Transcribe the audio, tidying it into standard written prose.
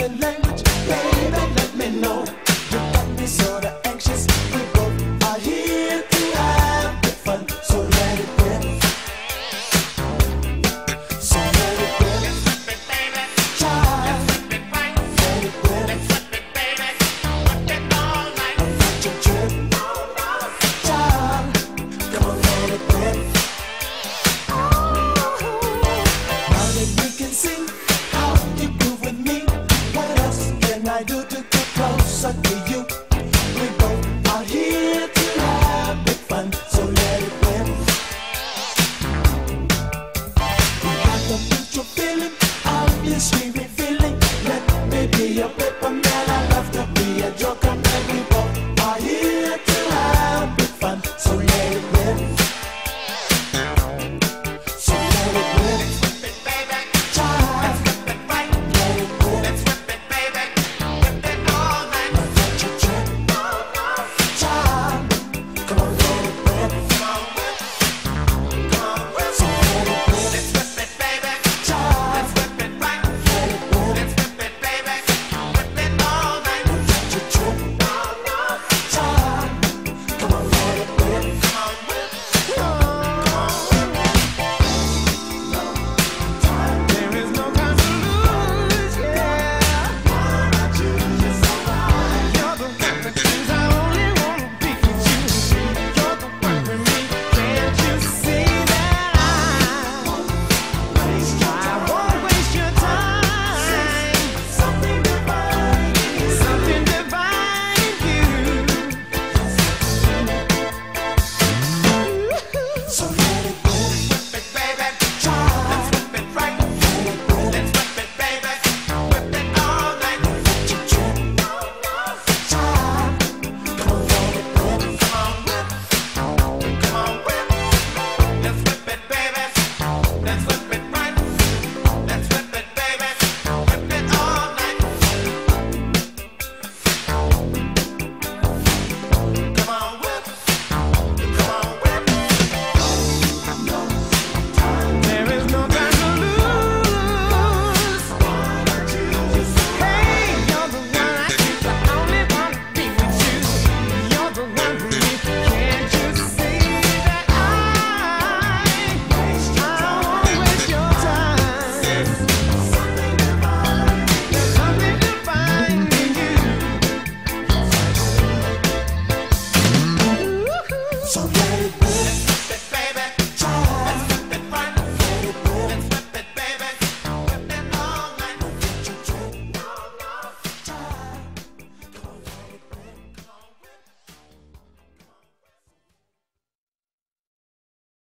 loving language, baby, let me know. You got me sorta anxious. We both are here to have good fun, so let it rip. So let it rip. Child, let it rip. I want your trip. Child, come on, let it rip. Now that we can see how you groove with me, what else can I do to get closer to you? We both are here to have big fun, so let it rip. We got the mutual feeling, obviously revealing. Let me be your baby.